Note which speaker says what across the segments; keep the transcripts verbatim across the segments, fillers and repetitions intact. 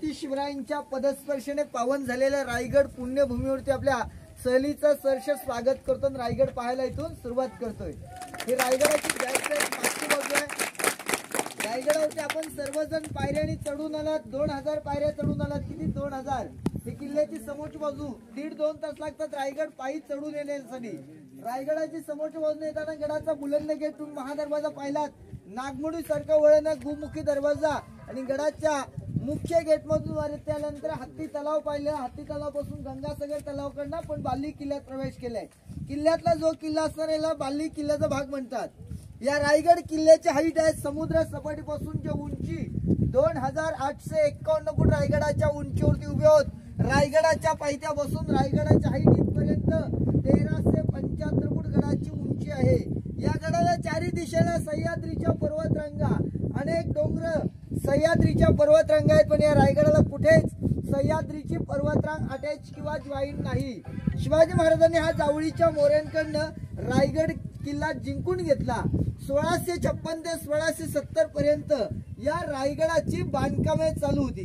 Speaker 1: छत्रपती शिवरायांच्या पदस्पर्शाने पावन झालेल्या रायगड पुण्यभूमीवरती आपल्या सहलीचं सहर्ष स्वागत करतो आणि रायगड पाहायला इथून सुरुवात करतोय। ही रायगडाची बॅकसाईड मागची बाजू आहे। रायगडावरती आपण सर्वजण पायऱ्याने चढून आलात, दोन हजार पायऱ्या चढून आलात। किती? दोन हजार। ही किल्ल्याची समोरची बाजू दीड दोन तास लागतात रायगड पायी चढून येण्यासाठी। रायगडाची समोरची बाजूने येताना गडाचा बुलंद गेट महादरवाजा पाहिलात, नागमोडी सारखा वळण, गुमुखी दरवाजा आणि गडाच्या मुख्य गेट मधून वर त्यानंतर हत्ती तलाव पाहिला। हत्ती तलावापासून गंगासागर तलावाकडनं पण बाली किल्ल्यात प्रवेश केलाय। किल्ल्यातला जो किल्ला असणार याला बाली किल्ल्याचा भाग म्हणतात। या रायगड किल्ल्याची हाईट आहे समुद्र सपाटीपासूनची उंची दोन हजार आठशे एक्कावन्न फूट रायगडाच्या उंचीवरती उभे आहोत। रायगडाच्या पायथ्यापासून रायगडाच्या हाईट इथपर्यंत तेराशे पंच्याहत्तर फूट गडाची उंची आहे। या गडाला चारी दिशेला सह्याद्रीच्या पर्वतरांगा, अनेक डोंगर सह्याद्रीच्या पर्वतरांगा आहेत, पण या रायगडाला कुठेच सह्याद्रीची पर्वतरांग अटॅच किंवा जॉईन नाही। शिवाजी महाराजांनी हा जावळीच्या मोऱ्यांकडनं रायगड किल्ला जिंकून घेतला। सोळाशे छप्पन ते सोळाशे सत्तर पर्यंत या रायगडाची बांधकामे चालू होती।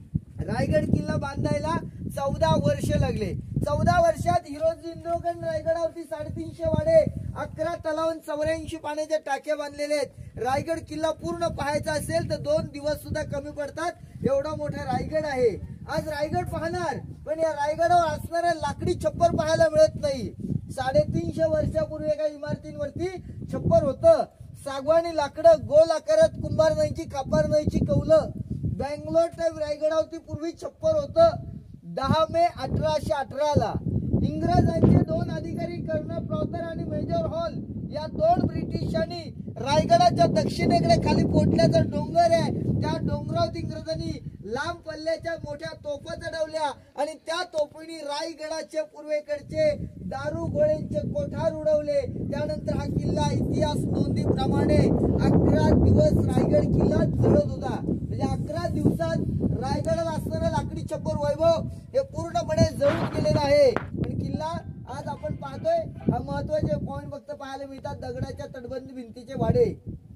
Speaker 1: रायगड किल्ला बांधायला चौदा वर्ष लागले। चौदा वर्षात हिरोजी इंद्रगड रायगडावरती साडेतीनशे वाडे, अकरा तलाव, चौऱ्याऐंशी पाण्याच्या टाक्या बांधलेले आहेत। रायगड किल्ला पूर्ण पाहायचा असेल तर दोन दिवस सुद्धा कमी पडतात, एवढा मोठा रायगड आहे। आज रायगड पाहणार, पण या रायगडावर असणाऱ्या लाकडी छप्पर पाहायला मिळत नाही। साडेतीनशे वर्षापूर्वी एका इमारतींवरती छप्पर होतं। सागवानी लाकडं, गोल आकारात कुंभार नाहीची, कापार नाहीची कौलं। बँगलोर टाईप रायगडावरती पूर्वी छप्पर होतं। दहा मे अठराशे अठरा ला इंग्रजांचे दोन अधिकारी कर्नल प्रॉतर आणि मेजर हॉल या दोन ब्रिटिशांनी रायगडाच्या दक्षिणेकडे खाली पोटल्याचा डोंगर आहे, त्या डोंगरावरती इंग्रजांनी लांब पल्ल्याच्या मोठ्या तोफा चढवल्या आणि त्या तोफीने रायगडाच्या पूर्वेकडचे दारू गोळ्यांचे कोठार उडवले। त्यानंतर हा किल्ला इतिहास नोंदीप्रमाणे अकरा दिवस रायगड किल्ला जळत होता। म्हणजे अकरा दिवसात रायगडाला असणारा लाकडी छप्पर वैभव हे पूर्णपणे जळून गेलेलं आहे। पण किल्ला आज आपण पाहतोय, हा महत्वाचे पॉइंट फक्त पाहायला मिळतात। दगडाच्या तटबंदी भिंतीचे वाडे,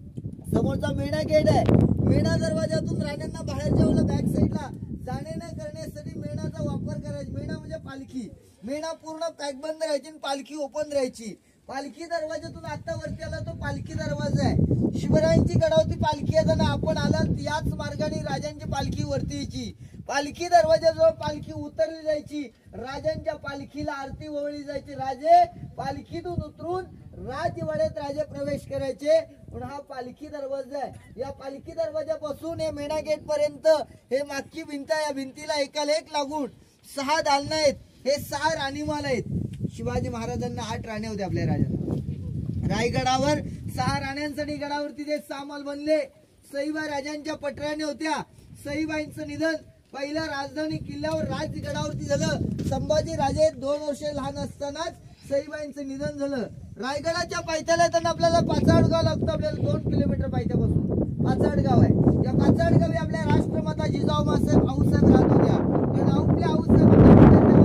Speaker 1: समोरचा मेणा गेट आहे। मेणा दरवाजातून राण्यांना बाहेर जेवलं बॅक साईडला जाणे न करण्यासाठी मेणाचा वापर करायचा। मेणा म्हणजे पालखी। मेणा पूर्ण पॅकबंद राहायची आणि पालखी ओपन राहायची। पालखी दरवाजातून आता वरती आला तो पालखी दरवाजा आहे। शिवरायांची गडावरती पालखी येताना आपण आलात याच मार्गाने राजांची पालखी वरती यायची। पालखी दरवाजाजवळ पालखी उतरली जायची, राजांच्या पालखीला आरती ओवळली जायची। राजे पालखीतून उतरून राजवाड्यात राजे प्रवेश करायचे। पण हा पालखी दरवाजा आहे। या पालखी दरवाजापासून हे मेणा गेट पर्यंत हे मागची भिंत, या भिंतीला एकाला एक लागून सहा दालनं आहेत। हे सहा राणीमाल आहेत। शिवाजी महाराजांना आठ राण्या होत्या आपल्या राजांना। रायगडावर सहा राण्यांसाठी गडावरती ते सहा माल बनले। सईबाई राजांच्या पटराण्या होत्या। सईबाईंचं निधन पहिल्या राजधानी किल्ल्यावर राजगडावरती झालं। संभाजी राजे दोन वर्ष लहान असतानाच सईबाईंचं निधन झालं। रायगडाच्या पायथ्याला येताना आपल्याला पाचाड गाव लागतं। आपल्याला दोन किलोमीटर पायथ्यापासून पाचाड गाव आहे। या पाचाड गावी आपल्या राष्ट्रमाता जिजाऊ मासाहेब आऊसाहेब राहत होत्या। कारण आपल्या आऊसाहेब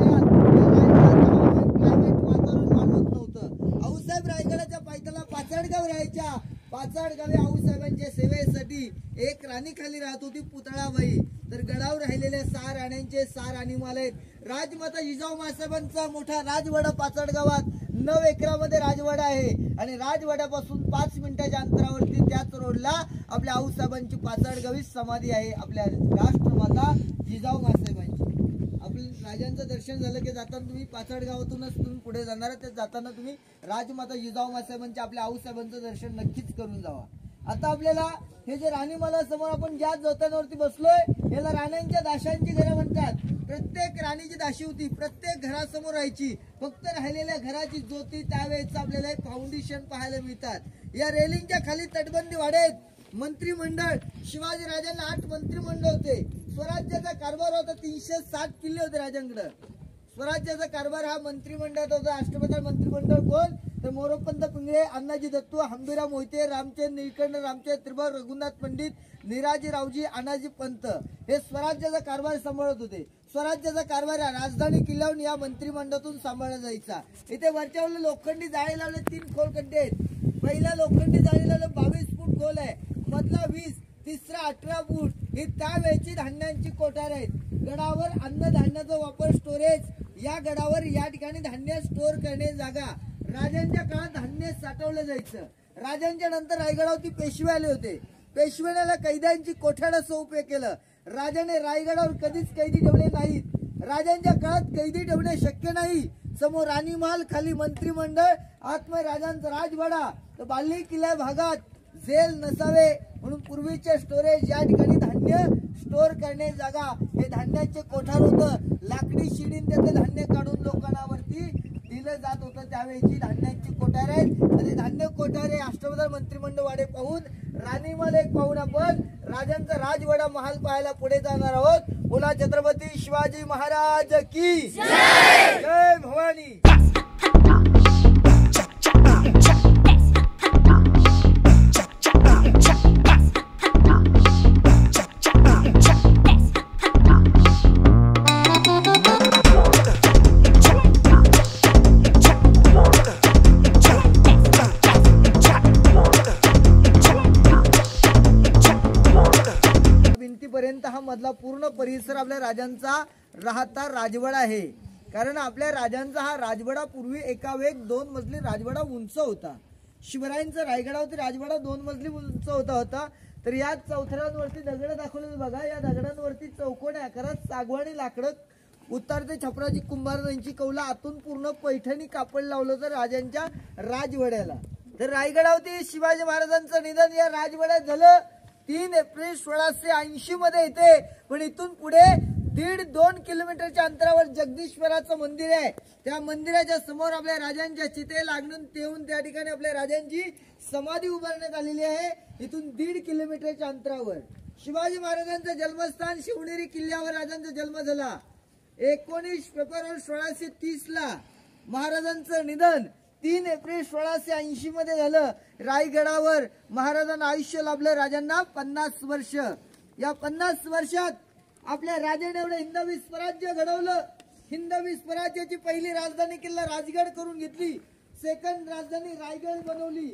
Speaker 1: क्लायमेट वातावरण मानवत नव्हतं। आऊसाहेब रायगडाच्या पायथ्याला पाचाड गाव राहायच्या। पाचाड गावी आऊसाहेबांच्या सेवेसाठी एक राणी खाली राहत होती, पुतळाबाई। तर गडावर राहिलेल्या सहा राण्यांचे सहा राणीमाल आहेत। राजमाता जिजाऊ मासाहेबांचा मोठा राजवाडा पाचाड गावात नऊ एकरामध्ये राजवाडा आहे आणि राजवाड्यापासून पाच मिनिटाच्या अंतरावरती त्याच रोडला आपल्या आऊसाहेबांची पाचाड गावी समाधी आहे, आपल्या राष्ट्रमाता जिजाऊ मासाहेबांची। आपल्या राजांचं दर्शन झालं की जाताना तुम्ही पाचाड गावातूनच तुम्ही पुढे जाणार, ते जाताना तुम्ही राजमाता जिजाऊ मासाहेबांच्या आपल्या आऊसाहेबांचं दर्शन नक्कीच करून जावा। आता आपल्याला हे जे राणीमालासमोर आपण ज्या जोत्यांवरती बसलोय याला राण्यांच्या दाशांची घरं म्हणतात। प्रत्येक राणीची दाशी होती, प्रत्येक घरासमोर राहायची। फक्त राहिलेल्या घराची ज्योती त्यावेळेस आपल्याला फाउंडेशन पाहायला मिळतात। या रेलिंगच्या खाली तटबंदी वाडे आहेत, मंत्रिमंडळ। शिवाजी राजांना आठ मंत्रिमंडळ होते। स्वराज्याचा कारभार होता, तीनशे साठ किल्ले होते राजांकडे। स्वराज्याचा कारभार हा मंत्रिमंडळात होता। अष्टप्रधान मंत्रिमंडळ कोण? तर मोरोपंत पिंगळे, अण्णाजी दत्तू, हंबीराव मोहिते, रामचंद्र निळकंठ, रामचंद्र त्रिभुवन, रघुनाथ पंडित, निराजी रावजी, अनाजी पंत हे स्वराज्याचा कारभार सांभाळत होते। स्वराज्याचा कारभार राजधानी किल्ल्यावरून या मंत्रिमंडळातून सांभाळला जायचा। इथे वरच्यावर लोखंडी जाळी लावले, तीन खोलखड्डे आहेत। पहिला लोखंडी जाळी लावले बावीस फूट खोल आहे, मधला वीस, तिसरा अठरा फूट, ही त्यावेळची धान्यांची कोठार आहेत। गडावर अन्नधान्याचा वापर स्टोरेज या गडावर या ठिकाणी धान्य स्टोर करणे जागा। राजांच्या काळात धान्य साठवलं जायचं। राजांच्या नंतर रायगडावरती पेशवे आले होते। पेशव्याला कैद्यांची कोठार असं उपयोग केलं। राजाने रायगडावर कधीच कैदी ठेवले नाहीत। राजांच्या काळात कैदी ठेवणे शक्य नाही। समोर राणीमहाल, खाली मंत्रिमंडळ, आतमध्ये राजांचा राजवाडा, तर बाल्ली किल्ला भागात जेल नसावे म्हणून पूर्वीचे स्टोरेज या ठिकाणी धान्य स्टोर करणे जागा हे धान्याचे कोठार होतं। लाकडी शिडीन त्याचं धान्य काढून लोकांना वरती दिलं जात होतं। त्यावेळेची धान्याची कोठार आहेत आणि धान्य कोठार हे अष्टप्रधान मंत्रिमंडळ वाडे पाहून राणीमहाल एक पाहून आपण राजांचा राजवाडा महाल पाहायला पुढे जाणार आहोत। बोला छत्रपती शिवाजी महाराज की जय, जय भवानी। पर्यंत हा मधला पूर्ण परिसर आपल्या राजांचा राहता राजवाडा आहे। कारण आपल्या राजांचा हा राजवाडा पूर्वी एका वेग दोन मजली राजवाडा उंच होता। शिवरायांचा रायगडावरती राजवाडा दोन मजली उंच होता होता तर या चौथऱ्यांवरती दगड दाखवलेले बघा। या दगडांवरती चौकोनी आकारात सागवानी लाकडं उतारते छपराची कुंभारांची कौला आतून पूर्ण पैठणी कापड लावलं होतं राजांच्या राजवाड्याला। तर रायगडावरती शिवाजी महाराजांचं निधन या राजवाड्यात झालं तीन एप्रिल सोळाशे ऐंशी मध्ये येते। पण इथून पुढे दीड दोन किलोमीटरच्या अंतरावर जगदीश्वराचं मंदिर आहे। त्या मंदिराच्या समोर आपल्या राजांच्या चिते लागून ठेवून त्या ठिकाणी आपल्या राजांची समाधी उभारण्यात आलेली आहे। इथून दीड किलोमीटरच्या अंतरावर शिवाजी महाराजांचं जन्मस्थान शिवनेरी किल्ल्यावर राजांचा जन्म झाला। एकोणीस फेब्रुवारी सोळाशे तीस ला महाराजांचं निधन तीन एप्रिल सोळाशे ऐंशी मध्ये झालं। रायगडावर महाराजांना आयुष्य लाभलं राजांना पन्नास वर्ष। या पन्नास वर्षात आपल्या राजाने एवढं हिंदवी स्वराज्य घडवलं। हिंदवी स्वराज्याची पहिली राजधानी किल्ला राजगड करून घेतली। सेकंड राजधानी रायगड बनवली।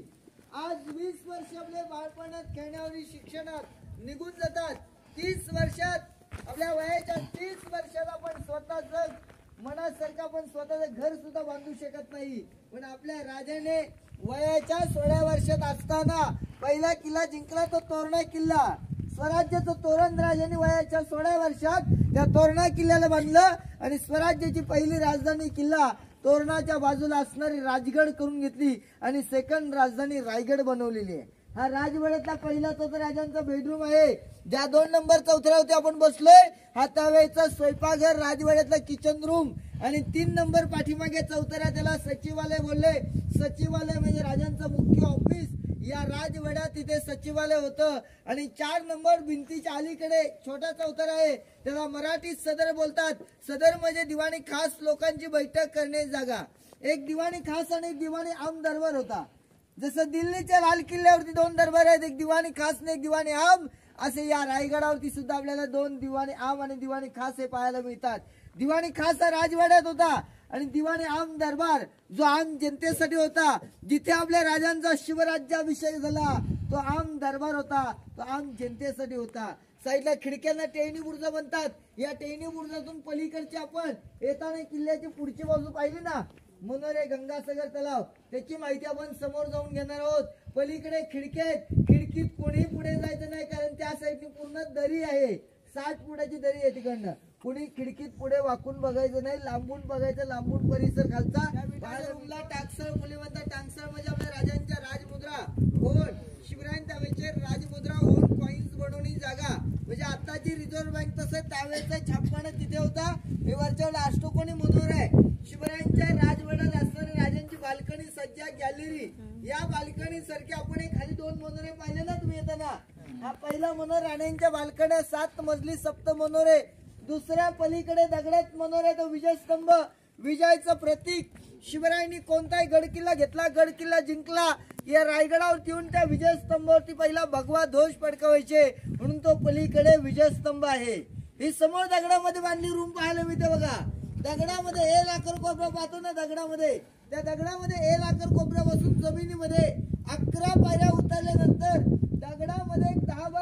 Speaker 1: आज वीस वर्ष आपल्या बाळपणात खेळण्यावरील शिक्षणात निघून जातात। तीस वर्षात आपल्या वयाच्या तीस वर्षात आपण स्वतःच मनासारखं आपण स्वतःचं घर सुद्धा बांधू शकत नाही। पण आपल्या राजाने वयाच्या सोळा वर्षात असताना पहिला किल्ला जिंकला तो तोरणा किल्ला। स्वराज्याचं तोरण राजाने वयाच्या सोळा वर्षात त्या तोरणा किल्ल्याला बांधलं आणि स्वराज्याची पहिली राजधानी किल्ला तोरणाच्या बाजूला असणारी राजगड करून घेतली आणि सेकंड राजधानी रायगड बनवलेली आहे। हा राजवाड्यातला पहिला तो राजांचा बेडरूम आहे। ज्या दोन नंबर चौथऱ्यावरती आपण बसलोय हा त्यावेळेचा स्वयंपाकघर राजवाड्यातला किचन रूम आणि तीन नंबर पाठीमागे चौथऱ्या त्याला सचिवालय बोलले। सचिवालय म्हणजे राजांचं मुख्य ऑफिस। या राजवाड्यात तिथे सचिवालय होतं आणि चार नंबर भिंतीच्या अलीकडे छोटा चौथरा आहे त्याला मराठीत सदर बोलतात। सदर म्हणजे दिवाणी खास लोकांची बैठक करण्याची जागा। एक दिवाणी खास आणि एक दिवाणी आम दरबार होता। जसं दिल्लीच्या लाल किल्ल्यावरती दोन दरबार आहेत, एक दिवाणी खास आणि एक दिवाणी आम, असे या रायगडावरती सुद्धा आपल्याला दोन दिवाणी आम आणि दिवाणी खास हे पाहायला मिळतात। दिवाणी खास हा राजवाड्यात होता आणि दिवाणी आम दरबार जो आम जनतेसाठी होता। जिथे आपल्या राजांचा शिवराज्याभिषेक झाला तो आम दरबार होता, तो आम जनतेसाठी होता। साईडला खिडक्यांना टेहनी बुर्ज बनतात। या टेहनी बुर्जातून पलीकडची आपण येताना किल्ल्याची पुढची बाजू पाहिली ना मनोरे गंगासागर तलाव त्याची माहिती आपण समोर जाऊन घेणार आहोत। पलीकडे खिडकी आहेत, खिडकीत कोणी पुढे जायचं नाही कारण त्या साईडनी पूर्ण दरी आहे। साठ फुटाची दरी आहे तिकडनं। कुणी खिडकीत पुढे वाकून बघायचं नाही, लांबून बघायचं। लांबून परिसर खालचा रूमला टाकसळ मुली म्हणतात। टाकसळ म्हणजे आपल्या राजांच्या राजमुद्रा होऊन शिवरायांच्या वेळेचे राजमुद्रा होऊन कॉइन्स बनवणी जागा म्हणजे आताची रिझर्व्ह बँक तसं त्यावेळेचा छापखाना तिथे होता। हे वरच्या अष्टकोनी मनोर आहे। शिवरायांच्या राजवाड्यात असणारी राजांची बाल्कनी सज्जा गॅलरी या बाल्कनी सारखे आपण एक खाली दोन मनोरे पाहिले ना तुम्ही येताना। हा पहिला मनोर राण्यांच्या बाल्कन्या सात मजली सप्त मनोरे। दुसऱ्या पलीकडे दगडात मनोर आहे तो विजय स्तंभ, विजयाचं प्रतीक। शिवरायांनी कोणताही गड किल्ला घेतला, गड किल्ला जिंकला या रायगडावरती येऊन त्या विजय स्तंभावरती पहिला भगवा ध्वज फडकवायचे म्हणून तो पलीकडे विजय स्तंभ आहे। ही समोर दगडामध्ये बांधली रूम पाहायला मिळते बघा। दगडामध्ये ए लाकर कोपरा पाहतो ना दगडामध्ये, त्या दगडामध्ये ए लाकर कोपऱ्यापासून जमिनीमध्ये अकरा पायऱ्या उतरल्यानंतर दगडामध्ये दहा बाय दहाची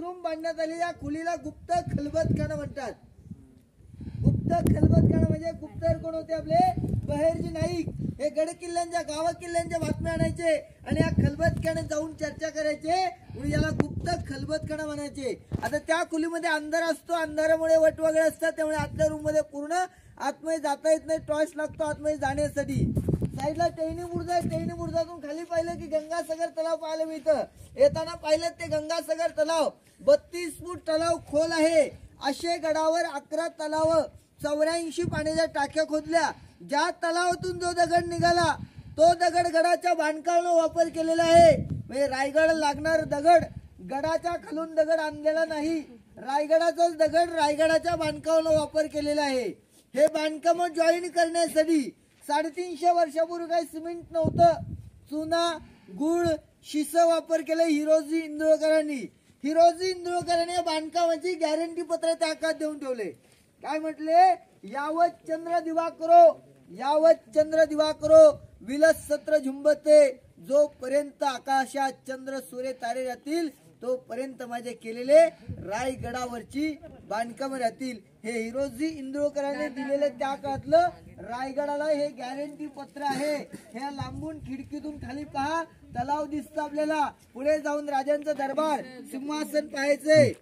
Speaker 1: चिरून बांधण्यात आली या खोलीला गुप्त खलबतखाना म्हणतात. गुप्त खलबतखाना म्हणजे गुप्तहेर कोण होते आपले बहेरजी नाईक. हे गड किल्ल्यांच्या गावा किल्ल्यांच्या बातम्या आणायचे आणि या खलबतखान्यात जाऊन चर्चा करायचे म्हणून याला गुप्त खलबतखाना म्हणायचे. आता त्या खोलीमध्ये अंधार असतो, अंधारामुळे वट वगैरे असतात, त्यामुळे आतल्या रूम मध्ये पूर्ण आतमध्ये जाता येत नाही, टॉर्च लागतो आतमध्ये जाण्यासाठी. साईडला टेहनी बुर्ज आहे, टेहनी बुर्जातून खाली पाहिलं की गंगासागर तलाव पाहायला मिळतं. येताना पाहिलं ते गंगासागर तलाव बत्तीस फूट तलाव खोल आहे. अशे गडावर अकरा तलाव चौऱ्याऐंशी पाण्याच्या टाक्या खोदल्या. ज्या तलावातून जो दगड निघाला तो दगड गडाच्या बांधकामाला वापर केलेला आहे. म्हणजे रायगड लागणार दगड गडाच्या खालून दगड आणलेला नाही, रायगडाचाच दगड रायगडाच्या बांधकामाला वापर केलेला आहे. हे बांधकाम जॉईन करण्यासाठी साडेतीनशे वर्षापूर्वी काही सिमेंट नव्हतं, चुना गुळ शिस वापर केलं हिरोजी इंदुरकरांनी. हिरोजी इंदुरकरांनी बांधकामाची गॅरंटी पत्र त्या काळात देऊन ठेवले. काय म्हटले, यावत चंद्र दिवाकरो यावत चंद्र दिवाकरो विलस सत्र झुंबते, जोपर्यंत आकाशात चंद्र सूर्य तारे राहतील तोपर्यंत माझे केलेले रायगडावरची बांधकाम राहतील. हे हिरोजी इंदुरकरांनी दिलेले त्या काळातलं रायगडाला हे गॅरंटी पत्र आहे. हे लांबून खिडकीतून खाली पहा तलाव दिसतो आपल्याला, पुढे जाऊन राजांचा दरबार सिंहासन पाहायचंय.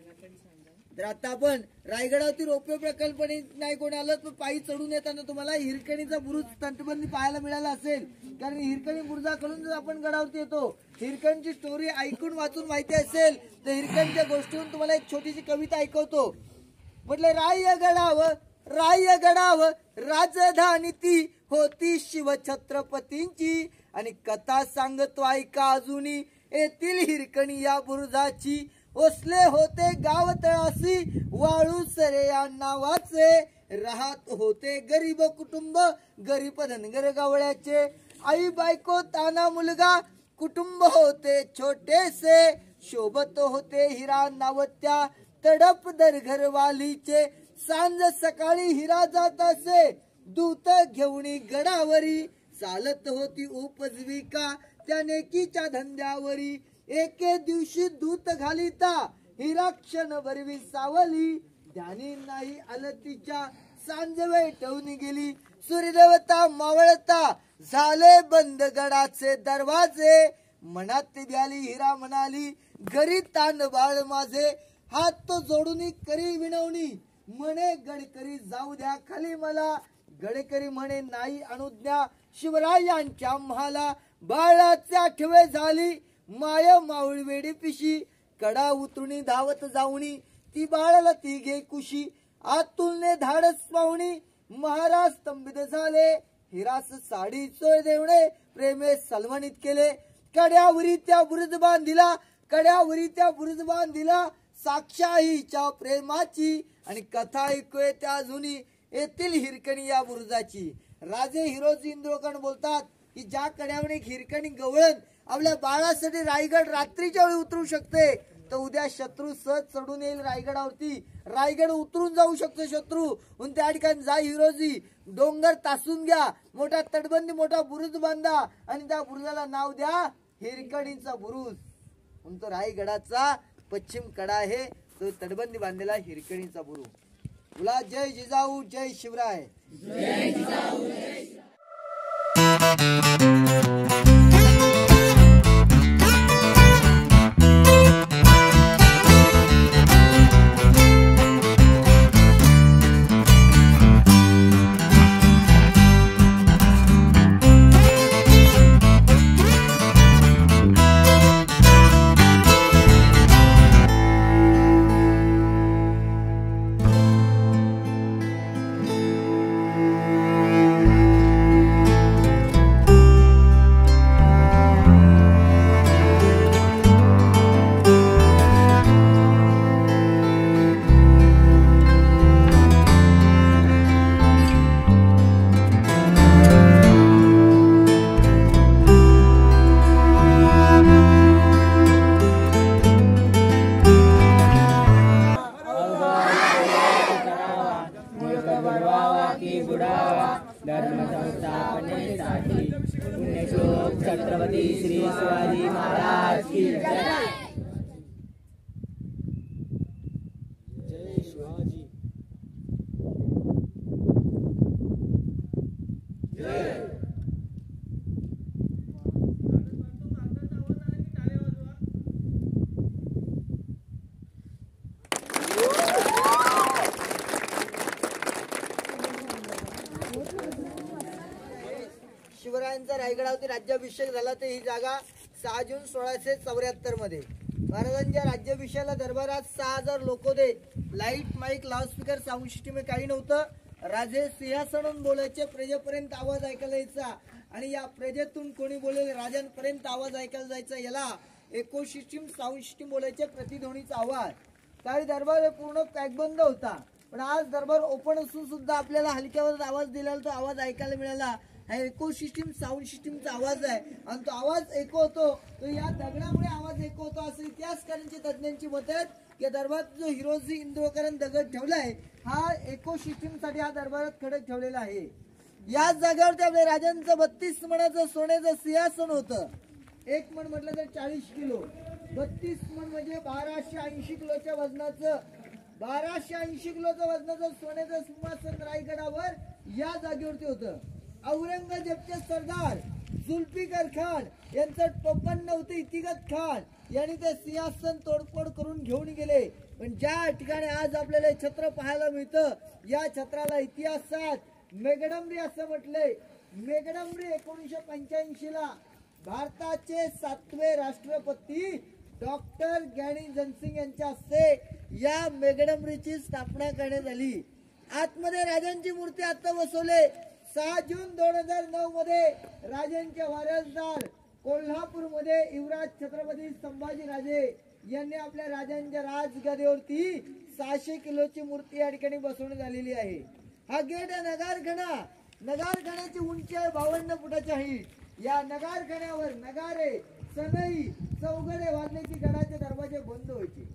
Speaker 1: तर आता आपण रायगडावरती रोपवे प्रकल्प नाही कोण आलं तर पायी चढून येताना तुम्हाला हिरकणीचा बुरुज तटबंदी पाहायला मिळाला असेल. कारण हिरकणी बुरुजाकडून जर आपण गडावरती येतो, हिरकणची स्टोरी ऐकून वाचून माहिती असेल तर हिरकणच्या गोष्टीवरून तुम्हाला एक छोटीशी कविता ऐकवतो. म्हटले, राय गडाव राय गडाव राजधानी ती होती शिव छत्रपतींची, आणि कथा सांगतो ऐका अजूनी येथील हिरकणी या बुरुजाची. ओसले होते गाव तळाशी वाळू सरे या नावाचे, राहत होते गरीब कुटुंब गरीब धनगर गवळ्याचे. आई बायको ताना मुलगा कुटुंब होते छोटेसे, शोभत होते हिरा नावत्या तडप दर घरवालीचे. सांज सकाळी हिरा जात असे दूत घेऊन गडावरी, चालत होती उपजीविका त्या नेकीच्या धंद्यावरी. एके दिवशी दूत घालिता हिरा क्षण भरवी सावली, ध्यानी नाही आलं तिच्या सांज वेटवून गेली. सूर्यदेवता मावळता झाले बंद गडाचे दरवाजे, मनात द्याली हिरा म्हणाली घरी तान बाळ माझे. हात तो जोडून करी विनवणी म्हणे गडकरी जाऊ द्या खाली मला, गडकरी म्हणे नाही अनुज्ञा शिवरायांच्या महाला. बाळाचे आठवे झाली माय मावळ वेडी पिशी, कडा उतरुणी धावत जाऊनी ती बाळाला ती घे कुशी. आतुलने धाडस पाहुणी महाराज स्तंभित झाले, हिरास साडी चोय देवणे प्रेमे सलमानित केले. कड्यावरी त्या बुरुज बांधिला कड्यावरी त्या बुरुज बांधिला साक्षाहीच्या प्रेमाची, आणि कथा ऐकूय त्या जुनी येथील हिरकणी या बुरुजाची. राजे हिरोजी इंदुरकर बोलतात की ज्या कड्यावर एक हिरकणी गवळण आपल्या बाळासाठी रायगड रात्रीच्या वेळी उतरू शकते, तर उद्या शत्रू सहज चढून येईल रायगडावरती, रायगड उतरून जाऊ शकतो शत्रू. म्हणून त्या ठिकाणी जा हिरोजी, डोंगर तासून घ्या, मोठा तटबंदी मोठा बुरुज बांधा आणि त्या बुरुजाला नाव द्या हिरकणीचा बुरुज. म्हणून तो रायगडाचा पश्चिम कडा आहे, तो तटबंदी बांधलेला हिरकणीचा बुरुज. तुला जय जिजाऊ जय शिवराय. जय जिजाऊ जय शिवराय.
Speaker 2: छत्रपती श्री शिवाजी महाराज की जय.
Speaker 1: रायगडावरती राज्याभिषेक झाला ते ही जागा सहा जून सोळाशे चौऱ्याहत्तर मध्ये महाराजांच्या राज्याभिषेकाला दरबारात सहा हजार लोक होते. Light mike loudspeaker sound system काही नव्हतं. राजे सिंहासनावरून बोलायचे, प्रजेपर्यंत आवाज ऐकायला यायचा आणि या प्रजेतून कोणी बोलेल राजांपर्यंत आवाज ऐकायला जायचा. याला इको सिस्टीम साऊंड सिस्टीम बोलायचे, प्रतिध्वनीचा आवाज. त्यावेळी दरबार पूर्ण पॅकबंद होता. पण आज दरबार ओपन असून सुद्धा आपल्याला हलक्यावर आवाज दिलेला तो आवाज ऐकायला मिळाला. हा इको सिस्टीम साऊंड सिस्टीमचा आवाज आहे आणि तो आवाज एको होतो तो या दगडामुळे आवाज एको होतो असं इतिहासकारांची तज्ञांची मत आहेत की दरबारात जो हिरोजी इंद्रोकरण दगड ठेवलाय हा इको सिस्टीम साठी हा दरबारात खडक ठेवलेला आहे. याच जागेवरती आपल्या राजांचं बत्तीस मणाचं सोन्याचं सिंहासन होतं. एक मण म्हटलं तर चाळीस किलो, बत्तीस मण म्हणजे बाराशे ऐंशी किलोच्या वजनाचं बाराशे ऐंशी किलोचं वजनाचं सोन्याचं सिंहासन रायगडावर या जागेवरती होतं. औरंगजेबचे सरदार जुल्फिकार खान यांचं टोपण नव्हतं इतिगत खान यांनी ते सिंहासन तोडफोड करून घेऊन गेले. पण ज्या ठिकाणी आज आपल्याला छत्र पाहायला मिळतं या छत्राला इतिहासात मेघडंबरी असं म्हटलंय. मेघडंबरी एकोणीसशे पंच्याऐंशी ला भारताचे सातवे राष्ट्रपती डॉक्टर ज्ञानी जनसिंग यांच्या हस्ते या मेघडंबरीची स्थापना करण्यात आली. आतमध्ये राजांची मूर्ती आता बसवले. सहा जून दोन हजार नऊ मध्ये राजांचे वारसदार कोल्हापूर मध्ये युवराज छत्रपती संभाजी राजे यांनी आपल्या राजांच्या राजगादीवरती सहाशे किलोची मूर्ती या ठिकाणी बसवण्यात आलेली आहे. हा गेट आहे नगारखाना. नगारखान्याची उंची आहे बावन्न फुटाची आहे. या नगारखान्यावर नगारे सनई चौघडे वाजल्याची गडाचे दरवाजे बंद व्हायचे.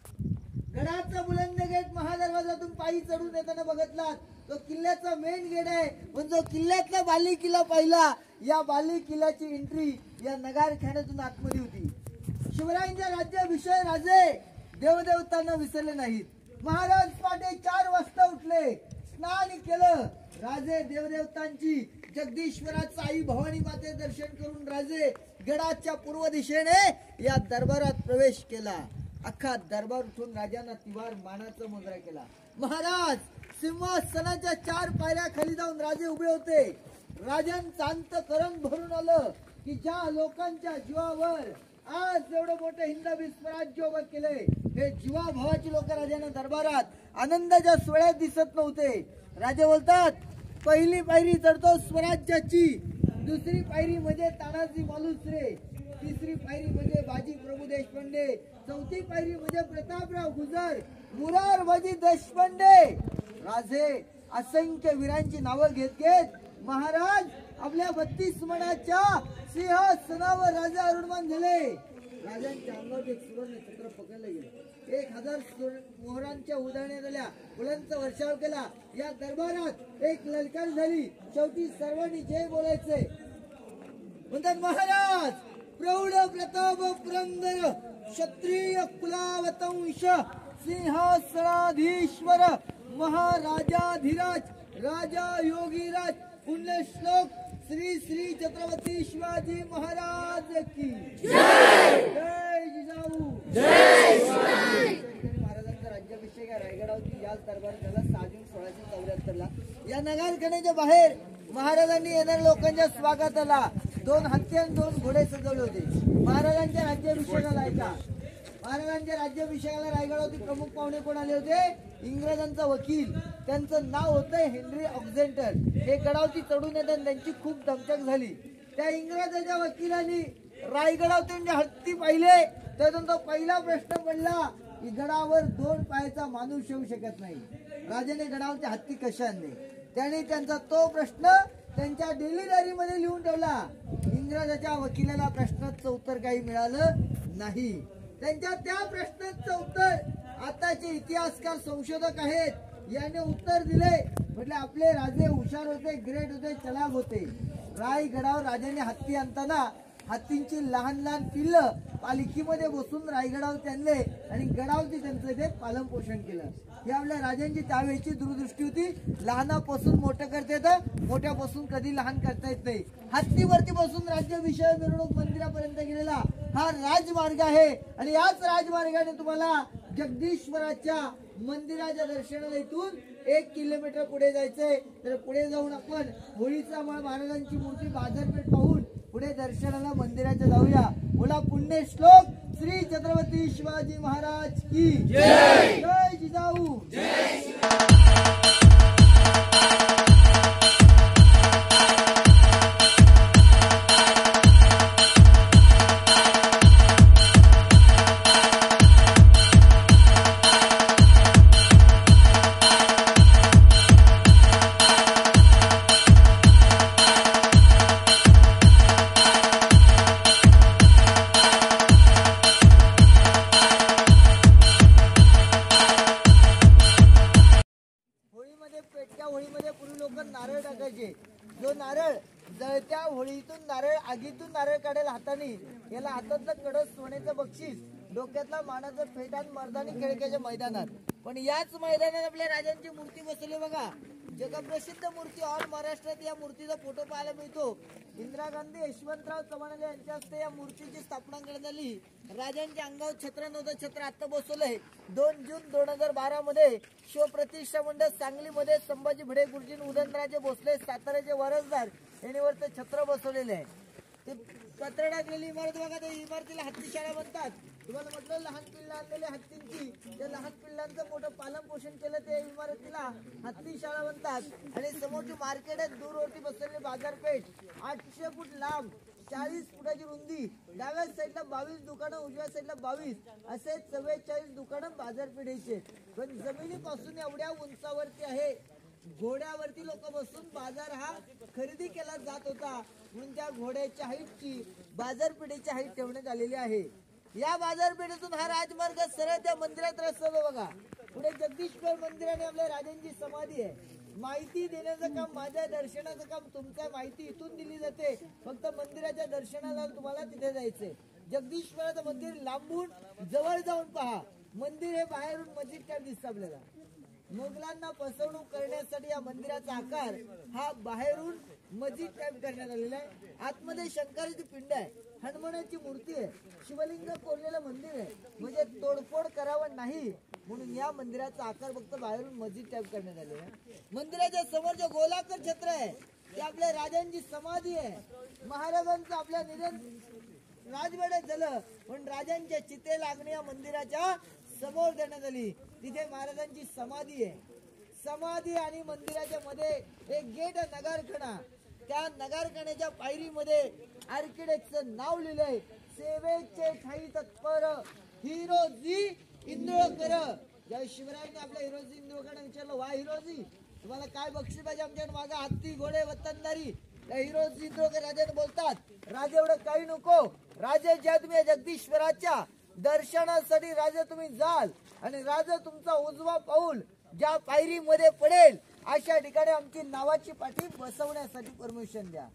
Speaker 1: गडाचा बुलंद गेट महादरवाजातून पायी चढून येताना बघितला तो किल्ल्याचा मेन गेट आहे. पण जो किल्ल्यातला बाली किल्ला पाहिला या बाली किल्ल्याची एंट्री या नगारखान्यातून आतमध्ये होती. शिवरायांच्या राज्याभिषेक राजे देवदेवतांना विसरले नाहीत. महाराज पहाटे चार वाजता उठले, स्नान केलं. राजे देवदेवतांची जगदीश्वराचा आई भवानी माते दर्शन करून राजे गडाच्या पूर्व दिशेने या दरबारात प्रवेश केला. अख्खा दरबार उठून राजांना तिवार मानाचा मुजरा केला. महाराज सिंहासनाच्या चार पायऱ्या खाली जाऊन राजे उभे होते. राजांचं अंतःकरण भरून आलं की ज्या लोकांच्या जीवावर आज एवढं मोठं हिंदवी स्वराज्य उभं केलंय हे जीवाभावाची लोक राजांना दरबारात आनंदाच्या सोहळ्यात दिसत नव्हते. राजे बोलतात पहिली पायरी चढतो स्वराज्याची, दुसरी पायरी म्हणजे तानाजी मालुसरे, तिसरी पायरी म्हणजे बाजी प्रभू देशपांडे, चौथी पायरी म्हणजे प्रतापराव गुजर, मुरारबाजी देशपांडे. राजे असंख्य वीरांची नावं घेत घेत महाराज आपल्या बत्तीस मणाच्या सिंहासनावर राजा अरुणमान झाले. राजांच्या अंगावर एक सुवर्ण छत्र पकडलं गेलं. एक हजार मोहरांच्या उधळण्यात आल्या. फुलांचा वर्षाव केला. या दरबारात एक ललकार झाली. शेवटी सर्वांनी जय बोलायचे. म्हणतात महाराज प्रौढ प्रताप पुरंदर क्षत्रिय कुलावतंश सिंहासनाधीश्वर महाराजाधिराज राजा योगीराज पुण्यश्लोक श्री श्री छत्रपती शिवाजी महाराज की जय. जय जिजाऊ जय शिवाजी. महाराजांचा राज्याभिषेक रायगडावरती याच दरबार झाला सहा जून सोळाशे चौऱ्याहत्तर ला. या नगारखान्याच्या बाहेर महाराजांनी येणाऱ्या लोकांच्या स्वागताला दोन हत्ती आणि दोन घोडे सजवले होते. महाराजांच्या राज्याभिषेकाला ऐका महाराजांच्या राज्याभिषेकाला रायगडावरती प्रमुख पाहुणे कोण आले होते? इंग्रजांचा वकील. त्यांचं नाव होतं हेनरी ऑक्झेंटर. हे गडावरती चढून येताना त्यांची खूप दमछाक झाली. त्या इंग्रजाच्या वकिलांनी रायगडावरती हत्ती पाहिले त्यातून तो पहिला प्रश्न पडला की गडावर दोन पायाचा माणूस येऊ शकत नाही. राजाने गडावरती हत्ती कशा आणले? त्याने त्यांचा तो प्रश्न त्यांच्या डेली डायरी मध्ये लिहून ठेवला. इंग्रजाच्या वकिलाला प्रश्नाचं उत्तर काही मिळालं नाही. त्यांच्या त्या प्रश्नाचं उत्तर आताचे इतिहासकार संशोधक आहेत यांनी उत्तर दिले. म्हटले आपले राजे हुशार होते, ग्रेट होते, चलाक होते. रायगडावर राजाने हत्ती आणताना हत्तींची लहान लहान पिल्लं पालखीमध्ये बसून रायगडावर आणले आणि गडावरती त्यांचं ते पालन पोषण केलं. ही आपल्या राजांची त्यावेळेची दूरदृष्टी होती. लहानापासून मोठं करता येतं, मोठ्यापासून कधी लहान करता येत नाही. हत्तीवरती बसून राज्याभिषेक मिरवणूक मंदिरापर्यंत गेलेला हा राजमार्ग आहे आणि याच राजमार्गाने तुम्हाला जगदीश्वराच्या मंदिराच्या दर्शनाला इथून एक किलोमीटर पुढे जायचंय. तर पुढे जाऊन आपण होळीचा महाराजांची मूर्ती बाजारपेठ पाहून पुढे दर्शनाला मंदिराच्या जाऊया. बोला पुण्य श्लोक श्री छत्रपती शिवाजी महाराज की जय. जय जिजाऊ. होळीमध्ये पूर्वी लोक नारळ टाकायचे. जो नारळ जळत्या होळीतून नारळ आगीतून नारळ काढेल हाताने, याला हातातलं कडस सोन्याचं बक्षीस, डोक्यातला मानाचं फेटान मर्दानी खेळक्याच्या मैदानात. पण याच मैदानात आपल्या राजांची मूर्ती बसवली बघा. जगप्रसिद्ध मूर्ती ऑल महाराष्ट्रात या मूर्तीचा फोटो पाहायला मिळतो. इंदिरा गांधी यशवंतराव चव्हाण यांच्या हस्ते या मूर्तीची स्थापना करण्यात आली. राजांच्या अंगावर छत्र नव्हतं, छत्र आता बसवलंय. दोन जून दोन हजार बारा मध्ये शिवप्रतिष्ठा मंडळ सांगलीमध्ये संभाजी भिडे गुरुजी, उदयनराजे भोसले साताऱ्याचे वारसदार यांनीवर ते छत्र बसवलेले आहे. ते पत्र टाकलेली इमारत बघा. त्या इमारतीला हत्तीशाळा म्हणतात. तुम्हाला म्हटलं लहान पिल्ला आणलेले हत्तींची, त्या लहान पिल्लांचं मोठं पालन पोषण केलं त्या इमारतीला हत्तीशाळा म्हणतात. आणि समोरची मार्केट आहे, दूरवरती बसलेली बाजारपेठ, आठशे फूट लांब, चाळीस फुटाची रुंदी, डाव्या साईडला बावीस दुकानं, उजव्या साईडला बावीस असे चव्वेचाळीस दुकानं बाजारपेठेचे. पण जमिनीपासून एवढ्या उंचावरती आहे. घोड्यावरती लोक बसून बाजार हा खरेदी केला जात होता. म्हणून त्या घोड्याच्या हाईटची बाजारपेठेची हाईट ठेवण्यात आलेली आहे. या बाजारपेठेतून हा राजमार्ग सरळ त्या मंदिरात रस्ता बघा. पुढे जगदीश्वर मंदिराने आपल्या राजांची समाधी आहे. माहिती देण्याचं काम, माझ्या दर्शनाचं काम, तुमच्या माहिती इथून दिली जाते. फक्त मंदिराच्या दर्शनाला तुम्हाला तिथे जायचंय. जगदीश्वराचं मंदिर लांबून जवळ जाऊन पहा. मंदिर हे बाहेरून मस्जिद काय दिसतं आपल्याला. मुघलांना फसवणूक करण्यासाठी या मंदिराचा आकार हा बाहेरून मस्जिद टाइप करण्यात आलेला आहे. आतमध्ये शंकराची पिंड आहे, हनुमानाची मूर्ती आहे, शिवलिंग कोरलेलं मंदिर आहे. म्हणजे तोडफोड करावं नाही म्हणून या मंदिराचा आकार फक्त बाहेरून मस्जिद टाइप करण्यात आलेला आहे. मंदिराच्या समोर जे गोलाकार छत्र आहे ते आपल्या राजांची समाधी आहे. महाराजांचं आपल्या निधन राजवाड्यात झालं पण राजांच्या चिते लागणे या मंदिराच्या समोर देण्यात आली. तिथे महाराजांची समाधी आहे. समाधी आणि मंदिराच्या मध्ये एक गेट आहे, नगारखाना. त्या नगारखान्याच्या पायरीमध्ये आर्किटेक्टचं नाव लिहिलंय, सेवेचे ठाई तत्पर हिरोजी इंदुरकर. ज्या शिवरायांनी आपल्या हिरोजी इंदुरकरांना विचारलं, वा हिरोजी तुम्हाला काय बक्षीस पाहिजे आमच्याकडे मागा, हत्ती घोडे वतनदारी. त्या हिरोजी इंदुरकर राजाने बोलतात, राजे एवढं काही नको, राजे ज्या तुम्ही जगदीश्वराच्या दर्शनासाठी राजा तुम्ही जाल आणि राजा तुमचा उजवा पाऊल ज्या पायरीमध्ये पडेल अशा ठिकाणी आमची नावाची पाठी बसवण्यासाठी परमिशन द्या.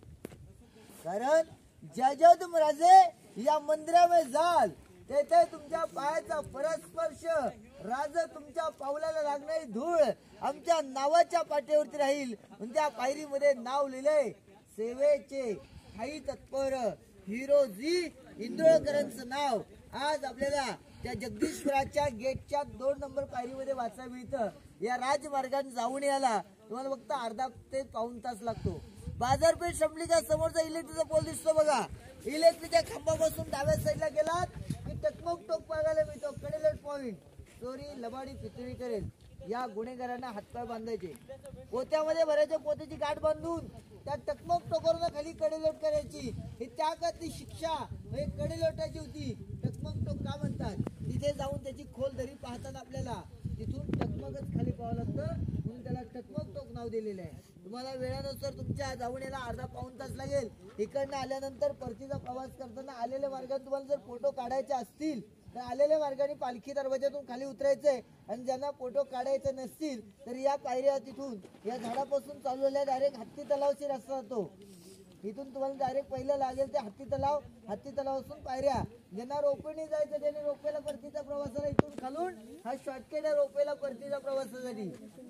Speaker 1: कारण ज्या ज्या तुम्ही राजे या मंदिरामध्ये जाल तेथे तुमच्या पायाचा परस्पर्श, राज तुमच्या पावलाला लागणारी धूळ आमच्या नावाच्या पाठीवरती राहील. त्या पायरीमध्ये नाव लिहिलंय, सेवेचे ठाई तत्पर हिरोजी इंदुरकरांचं नाव. आज आपल्याला त्या जगदीश्वराच्या गेटच्या दोन नंबर पायरीमध्ये वाचायला मिळतं. या राजमार्गाने जाऊन याला तुम्हाला फक्त अर्धा ते पाऊण तास लागतो. बाजारपेठ संपलीच्या समोरचा इलेक्ट्रिकचा पोल दिसतो बघा. इलेक्ट्रिकच्या खांबापासून डाव्या साईडला गेलात की टकमक टोक बघायला मिळतो. कडेलोट पॉइंट, चोरी लबाडी पितळी करेल या गुन्हेगारांना हातपाय बांधायचे. पोत्यामध्ये भरायच्या पोत्याची गाठ बांधून त्या टकमक टोकरून खाली कडेलोट करायची. ही त्या काळातली शिक्षा कडेलोटाची होती. टकमक टोक का म्हणतात, तिथे जाऊन त्याची खोल दरी पाहतात आपल्याला. तिथून टकमकच खाली पाहावं लागतं म्हणून त्याला टकमक टोक नाव दिलेलं आहे. तुम्हाला वेळानुसार तुमच्या जाऊन याला अर्धा पाऊण तास लागेल. इकडनं आल्यानंतर परतीचा प्रवास करताना आलेल्या मार्गात तुम्हाला जर फोटो काढायचे असतील तर आलेल्या मार्गाने पालखी दरवाजातून खाली उतरायचंय. आणि ज्यांना फोटो काढायचे नसतील तर या पायऱ्या तिथून या झाडापासून चालू झाल्या डायरेक्ट हत्ती तलावची रस्ता जातो. इथून तुम्हाला डायरेक्ट पहिलं लागेल ते हत्ती तलाव. हत्ती तलावापासून पायऱ्या. ज्यांना रोपवेने जायचं त्यांनी रोपवेला परतीचा प्रवासाला इथून खालून हा शॉर्टकट आहे रोपवेला परतीच्या प्रवासासाठी.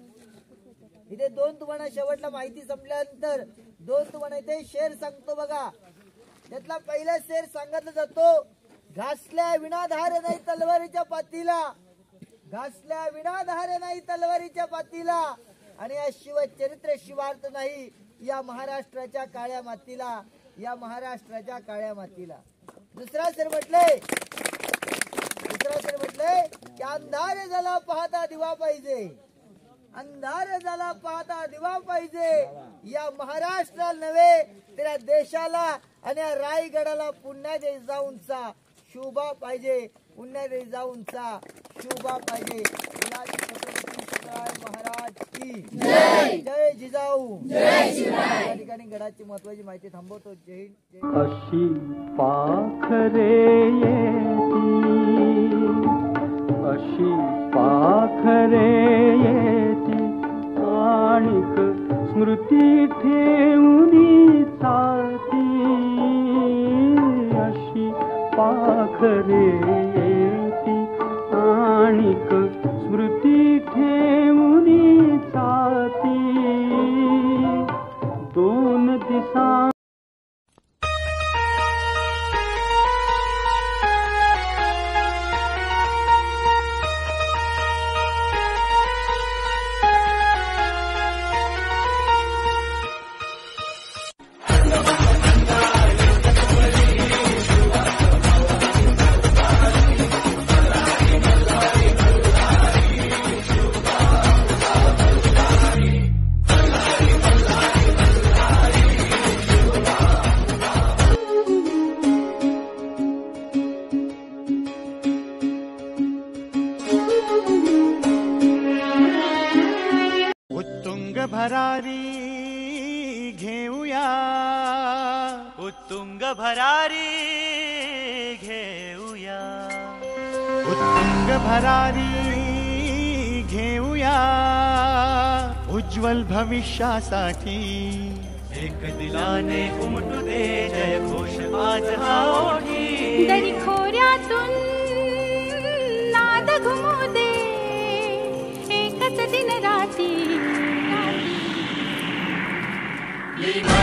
Speaker 1: इथे दोन तुम्हाला शेवटला माहिती संपल्यानंतर दोन तुम्हाला इथे शेर सांगतो बघा. त्यातला पहिला शेर सांगितला जातो, घासल्या विनाधार नाही तलवारीच्या पातीला, घासल्या विनाधार नाही तलवारीच्या पातीला. आणि या शिवचरित्र शिवार्थ नाही या महाराष्ट्राच्या काळ्या मातीला. या महाराष्ट्राच्या काळ्या मातीला. दुसरा सर म्हटलंय दुसरा सर म्हटलंय की अंधार झाला पाहता दिवा पाहिजे, अंधार झाला पाहता दिवा पाहिजे. या महाराष्ट्राला नव्हे तर या देशाला आणि या रायगडाला पुन्हा दे जाऊनचा शोभा पाहिजे, पुन्हा दे जाऊनचा शोभा पाहिजे. महाराज की जय. जय जिजाऊ. या ठिकाणी गडाची महत्वाची माहिती थांबवतो. जय हिंद.
Speaker 2: अशी पाखरे येती, अशी पाखरे येती आणिक स्मृती ठेवूनी चालती. अशी पाखरे येती आणिक स्मृती ठेवूनी चालती. दोन दिसा
Speaker 3: भरारी घेऊया, उत्तुंग भरारी घेऊया, उत्तुंग भरारी घेऊया. उज्ज्वल भविष्यासाठी एक दिलाने उमटू दे जय घोष आज हा ओठी.
Speaker 4: दरी खोऱ्यातून नाद घुमू दे एकच दिन राती.